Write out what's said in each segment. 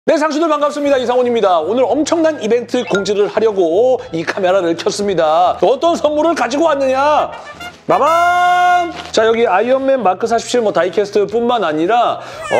네, 상수들 반갑습니다. 이상훈입니다. 오늘 엄청난 이벤트 공지를 하려고 이 카메라를 켰습니다. 어떤 선물을 가지고 왔느냐? 빠밤! 자, 여기 아이언맨 마크 47 다이캐스트뿐만 아니라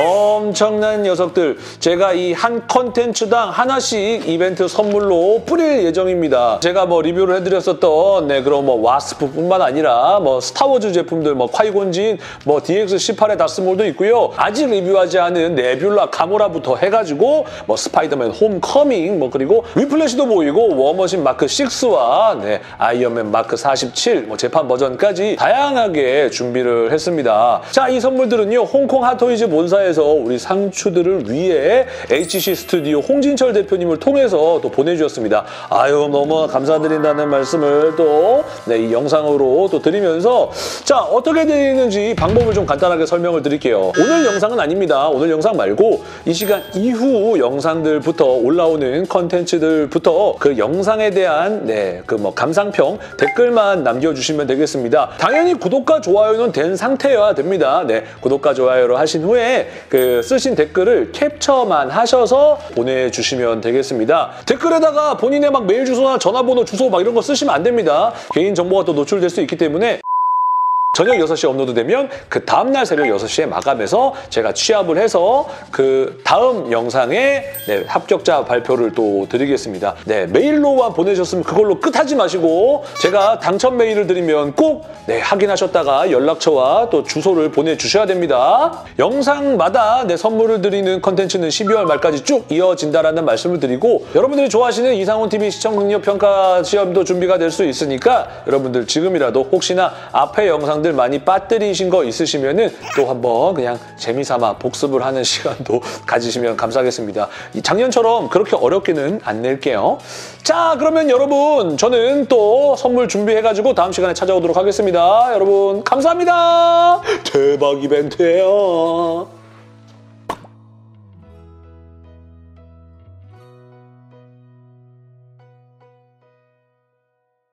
엄청난 녀석들 제가 이 한 컨텐츠당 하나씩 이벤트 선물로 뿌릴 예정입니다. 제가 리뷰를 해드렸었던 그런 와스프뿐만 아니라 스타워즈 제품들 콰이곤진 DX18의 다스몰도 있고요. 아직 리뷰하지 않은 네뷸라 가모라부터 해가지고 스파이더맨 홈커밍 그리고 위플래시도 보이고 워머신 마크 6와 아이언맨 마크 47 재판 버전까지 다양하게 준비를 했습니다. 자, 이 선물들은요, 홍콩 핫토이즈 본사에서 우리 상추들을 위해 HC 스튜디오 홍진철 대표님을 통해서 또 보내주셨습니다. 아유, 너무 감사드린다는 말씀을 또 이 영상으로 또 드리면서, 자, 어떻게 되는지 방법을 좀 간단하게 설명을 드릴게요. 오늘 영상은 아닙니다. 오늘 영상 말고 이 시간 이후 영상들부터 올라오는 컨텐츠들부터 그 영상에 대한 감상평 댓글만 남겨주시면 되겠습니다. 당연히 구독과 좋아요는 된 상태여야 됩니다. 구독과 좋아요를 하신 후에 쓰신 댓글을 캡처만 하셔서 보내주시면 되겠습니다. 댓글에다가 본인의 메일 주소나 전화번호, 주소 이런 거 쓰시면 안 됩니다. 개인정보가 또 노출될 수 있기 때문에 저녁 6시에 업로드되면 그 다음날 새벽 6시에 마감해서 제가 취합을 해서 그 다음 영상에 합격자 발표를 또 드리겠습니다. 메일로만 보내셨으면 그걸로 끝하지 마시고 제가 당첨 메일을 드리면 꼭 확인하셨다가 연락처와 또 주소를 보내주셔야 됩니다. 영상마다 선물을 드리는 컨텐츠는 12월 말까지 쭉 이어진다라는 말씀을 드리고, 여러분들이 좋아하시는 이상훈TV 시청 능력 평가 시험도 준비가 될 수 있으니까 여러분들 지금이라도 혹시나 앞에 영상 많이 빠뜨리신 거 있으시면은 또 한번 그냥 재미삼아 복습을 하는 시간도 가지시면 감사하겠습니다. 작년처럼 그렇게 어렵게는 안 낼게요. 자, 그러면 여러분 저는 또 선물 준비해가지고 다음 시간에 찾아오도록 하겠습니다. 여러분 감사합니다. 대박 이벤트예요.